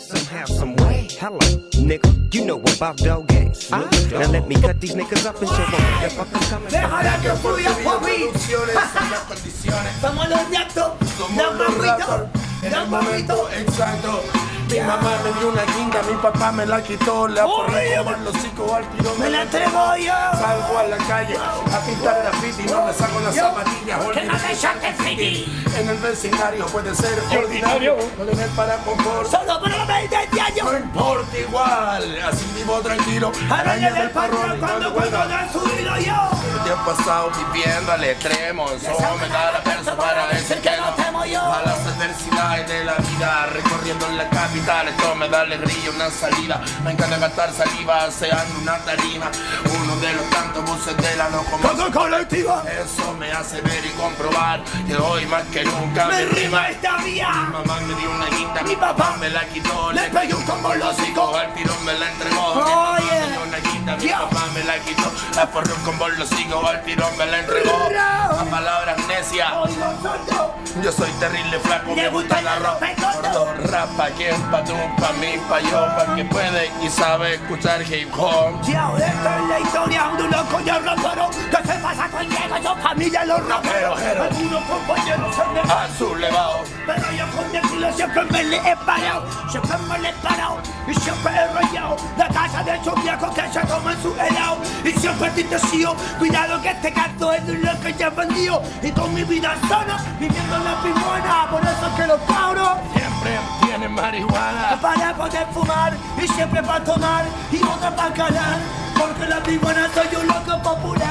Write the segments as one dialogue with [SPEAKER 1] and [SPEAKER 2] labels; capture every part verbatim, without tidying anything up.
[SPEAKER 1] some have some way. Hello, nigga, you know about dog games. Uh, now let me cut these niggas up and show them what the fuck I'm coming.
[SPEAKER 2] Déjala que fluya por mí. Somos los ñatos, los mamitos, los mamitos.
[SPEAKER 3] Exacto. Mi mamá me dio una guinda, mi papá me la quitó, la forré como el hocico al tirón.
[SPEAKER 2] Me la entrego yo.
[SPEAKER 3] Salgo a la calle a pintar graffiti, no me saco las zapatillas.
[SPEAKER 2] Que no me saques friki.
[SPEAKER 3] En el vecindario puede ser ordinario, no tener para confort.
[SPEAKER 2] Solo para veinte años.
[SPEAKER 3] No importa igual, así vivo tranquilo.
[SPEAKER 2] Araña del patrón cuando cuando han subido yo.
[SPEAKER 3] El día pasado viviendo al extremo, solo me da la persa para decir que no temo yo. A las adversidades de la vida, recorriendo en la capital. Esto me da alegría, una salida. Me encanta gastar saliva, haceando una tarima. Uno de los tantos buses de la locomoción
[SPEAKER 2] colectiva.
[SPEAKER 3] Eso me hace ver y comprobar que hoy más que nunca
[SPEAKER 2] me,
[SPEAKER 3] me
[SPEAKER 2] rima esta vía.
[SPEAKER 3] Mi mamá me dio una guinda, mi papá me la quitó.
[SPEAKER 2] Le pegué un combo los hocico.
[SPEAKER 3] Al tirón me la entregó.
[SPEAKER 2] Oh,
[SPEAKER 3] mi mamá
[SPEAKER 2] yeah.
[SPEAKER 3] me dio una guinda, mi yeah. papá me la quitó. La forró con bolosico, al tirón me la entregó. A palabras necias. Yo soy terrible flaco, me gusta la ropa. Gordo, rapa, ¿quién? Pa' tú, pa' mí, pa' yo, pa' que puede y sabe escuchar hip hop.
[SPEAKER 2] Yo, esta es la historia de un loco y un rapero que se pasa con Diego, yo familia los raperos. Algunos compañeros se me
[SPEAKER 3] a su levado,
[SPEAKER 2] pero yo con mi estilo siempre me le he parado. Siempre me le he parado y siempre he rayado la casa de esos viejos que se toman su helado. Y siempre te decía, cuidado que este gato es de un loco ya vendido. Y con mi vida sana, viviendo en la pingüina. Por eso es que los cabros
[SPEAKER 3] siempre tienen marihuana
[SPEAKER 2] para poder fumar y siempre para tomar y otra para calar, porque la marihuana soy un loco popular.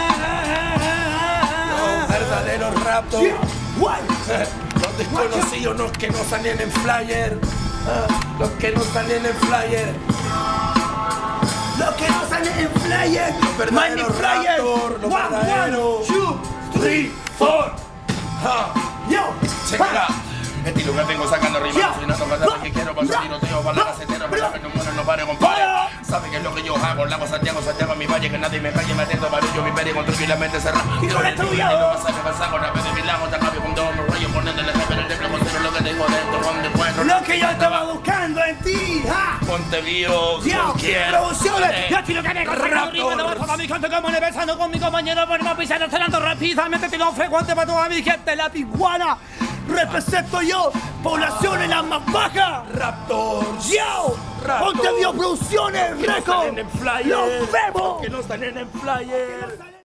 [SPEAKER 3] Los verdaderos raptos, los desconocidos, los que no salen en flyer, los que no salen en flyer,
[SPEAKER 2] los que no salen en flyer,
[SPEAKER 3] los verdaderos raptors, los verdaderos.
[SPEAKER 2] Two, three, four. Yo,
[SPEAKER 3] check it out. Estilo que vengo sacando rimas, soy nato cada que quiero pasar tiroteo, para la casetera, para que no mueran, no pare, compadre. Sabe que es lo que yo hago, lago Santiago, Santiago, mi valle, que nadie me calle, metiendo barullo, mi peri, construyo y la mente cerrada.
[SPEAKER 2] Y con esto yo.
[SPEAKER 3] Y no pasa, no pasa, con la vez de mi lago, te acabo con todo mi rollo, poniéndole jefe, el temple, cero lo que tengo dentro, donde encuentro.
[SPEAKER 2] Lo que yo estaba buscando en ti, ha.
[SPEAKER 3] Ponte vivo,
[SPEAKER 2] yo
[SPEAKER 3] quiero.
[SPEAKER 2] Producciones, yo quiero que me sacando rimas, no bajo a mi gente como le besando con mi compañero, por más pisando, cenando rápidamente, te lo frecuente para toda mi gente, la piguana. Represento yo, poblaciones las más bajas.
[SPEAKER 3] Raptor,
[SPEAKER 2] yo, Ponte Vivo Producciones, Record.
[SPEAKER 3] Los vemos. Que no salen en flyer.